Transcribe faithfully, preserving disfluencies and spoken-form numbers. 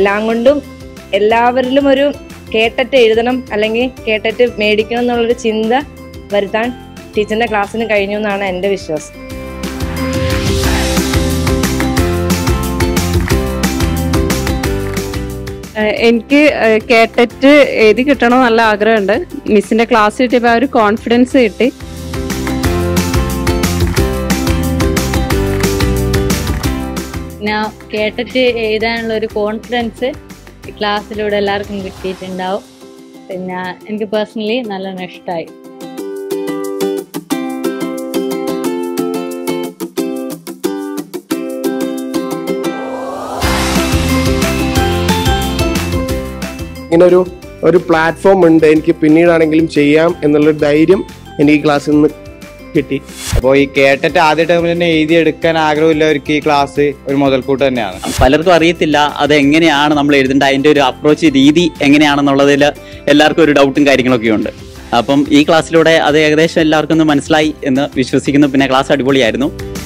എല്ലാം കൊണ്ടും എല്ലാവരിലും ഒരു കേട്ടിട്ട് എഴുതണം അല്ലെങ്കിൽ കേട്ടിട്ട് മേടിക്കണം എന്നുള്ളൊരു ചിന്ത വരുത്താൻ ടീച്ചറിന്റെ ക്ലാസ്സിന് കഴിഞ്ഞു എന്നാണ് എൻ്റെ വിശ്വാസം. എനിക്ക് കേട്ടിട്ട് എഴുതി കിട്ടണം നല്ല ആഗ്രഹമുണ്ട്. മിസ്സിന്റെ ക്ലാസ് കിട്ടിയപ്പോൾ ആ ഒരു കോൺഫിഡൻസ് കിട്ടി. ഞാൻ കേട്ടിട്ട് എഴുതാനുള്ള ഒരു കോൺഫിഡൻസ് ക്ലാസ്സിലൂടെ എല്ലാവർക്കും കിട്ടിയിട്ടുണ്ടാവും. പിന്നെ എനിക്ക് പേഴ്സണലി നല്ലോണം ഇഷ്ടമായി. ഇങ്ങനൊരു ഒരു പ്ലാറ്റ്ഫോം ഉണ്ട്, എനിക്ക് പിന്നീടാണെങ്കിലും ചെയ്യാം എന്നുള്ളൊരു ധൈര്യം എനിക്ക് ഈ ക്ലാസ്സിൽ നിന്ന് കിട്ടി. അപ്പോൾ ഈ കേട്ടിട്ട് ആദ്യ ടൈമിൽ തന്നെ എഴുതിയെടുക്കാൻ ആഗ്രഹമില്ലവർക്ക് ഈ ക്ലാസ് ഒരു മുതൽക്കൂട്ട് തന്നെയാണ്. പലർക്കും അറിയത്തില്ല അത് എങ്ങനെയാണ് നമ്മൾ എഴുതേണ്ടത്, അതിൻ്റെ ഒരു അപ്രോച്ച് രീതി എങ്ങനെയാണെന്നുള്ളതിൽ എല്ലാവർക്കും ഒരു ഡൗട്ടും കാര്യങ്ങളൊക്കെ ഉണ്ട്. അപ്പം ഈ ക്ലാസ്സിലൂടെ അത് ഏകദേശം എല്ലാവർക്കും ഒന്ന് മനസ്സിലായി എന്ന് വിശ്വസിക്കുന്നു. പിന്നെ ക്ലാസ് അടിപൊളിയായിരുന്നു.